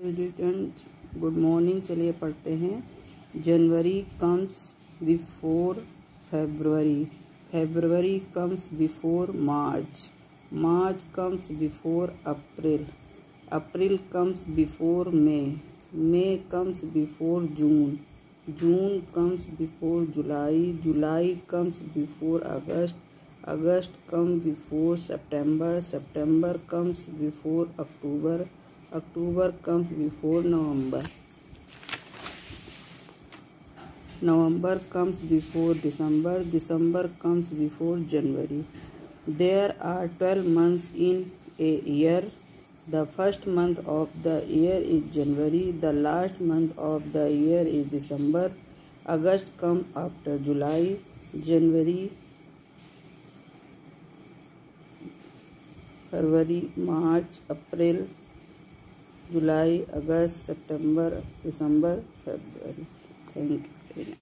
Good morning. चलिए पढ़ते हैं। January comes before February, February comes before March, March comes before April, April comes before May, May comes before June, June comes before July, July comes before August, August comes before September, September comes before October, October comes before November, November comes before December, December comes before January. There are 12 months in a year. The first month of the year is January. The last month of the year is December. August comes after July. January, February, March, April, July, August, September, December, February. Thank you very much.